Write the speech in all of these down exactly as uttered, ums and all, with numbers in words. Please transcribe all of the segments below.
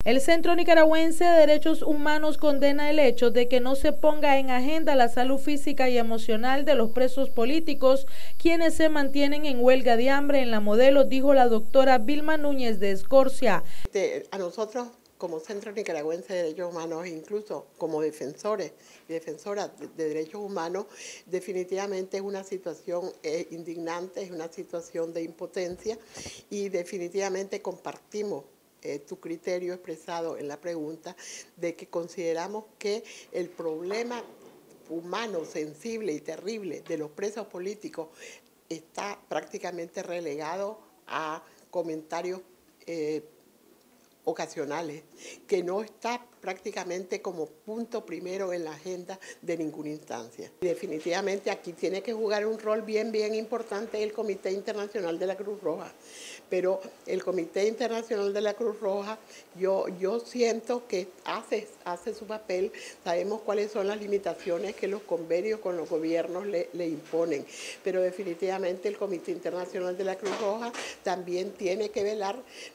El Centro Nicaragüense de Derechos Humanos condena el hecho de que no se ponga en agenda la salud física y emocional de los presos políticos, quienes se mantienen en huelga de hambre en la Modelo, dijo la doctora Vilma Núñez de Escorcia. De, a nosotros, como Centro Nicaragüense de Derechos Humanos, incluso como defensores y defensoras de, de derechos humanos, definitivamente es una situación eh, indignante, es una situación de impotencia y definitivamente compartimos eh, tu criterio expresado en la pregunta de que consideramos que el problema humano, sensible y terrible de los presos políticos está prácticamente relegado a comentarios eh, ocasionales, que no está prácticamente como punto primero en la agenda de ninguna instancia. Y definitivamente aquí tiene que jugar un rol bien, bien importante el Comité Internacional de la Cruz Roja, pero el Comité Internacional de la Cruz Roja, yo, yo siento que hace, hace su papel, sabemos cuáles son las limitaciones que los convenios con los gobiernos le, le imponen, pero definitivamente el Comité Internacional de la Cruz Roja también tiene que velar,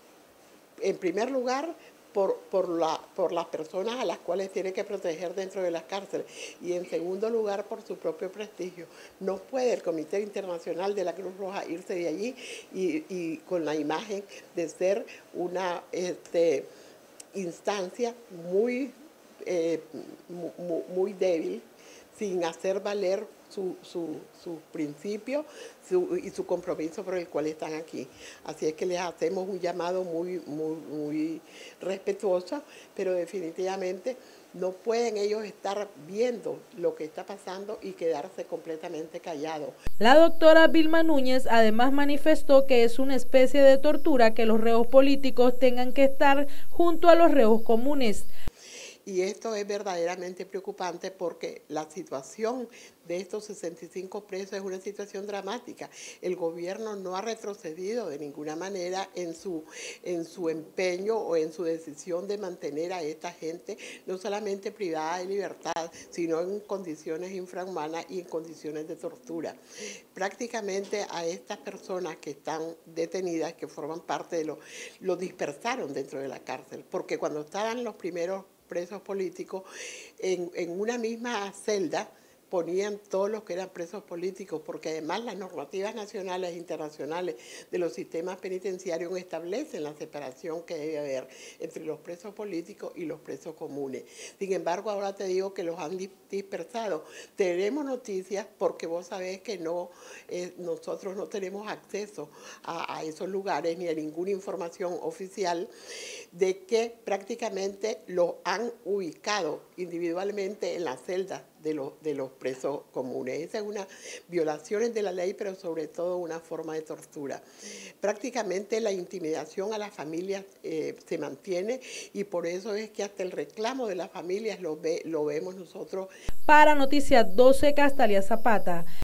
en primer lugar, por, por, la, por las personas a las cuales tiene que proteger dentro de las cárceles y en segundo lugar por su propio prestigio. No puede el Comité Internacional de la Cruz Roja irse de allí y, y con la imagen de ser una este, instancia muy, eh, muy, muy débil, sin hacer valer su, su, su principio su, y su compromiso por el cual están aquí. Así es que les hacemos un llamado muy, muy, muy respetuoso, pero definitivamente no pueden ellos estar viendo lo que está pasando y quedarse completamente callados. La doctora Vilma Núñez además manifestó que es una especie de tortura que los reos políticos tengan que estar junto a los reos comunes. Y esto es verdaderamente preocupante porque la situación de estos sesenta y cinco presos es una situación dramática. El gobierno no ha retrocedido de ninguna manera en su, en su empeño o en su decisión de mantener a esta gente no solamente privada de libertad, sino en condiciones infrahumanas y en condiciones de tortura. Prácticamente a estas personas que están detenidas, que forman parte de lo, lo dispersaron dentro de la cárcel, porque cuando estaban los primeros presos políticos, en, en una misma celda ponían todos los que eran presos políticos, porque además las normativas nacionales e internacionales de los sistemas penitenciarios establecen la separación que debe haber entre los presos políticos y los presos comunes. Sin embargo, ahora te digo que los han dispersado. Tenemos noticias porque vos sabés que no, eh, nosotros no tenemos acceso a, a esos lugares ni a ninguna información oficial de que prácticamente los han ubicado individualmente en las celdas de los, de los presos comunes. Esa es una violación de la ley, pero sobre todo una forma de tortura. Prácticamente la intimidación a las familias eh, se mantiene y por eso es que hasta el reclamo de las familias lo, ve, lo vemos nosotros. Para Noticias doce, Castalia Zapata.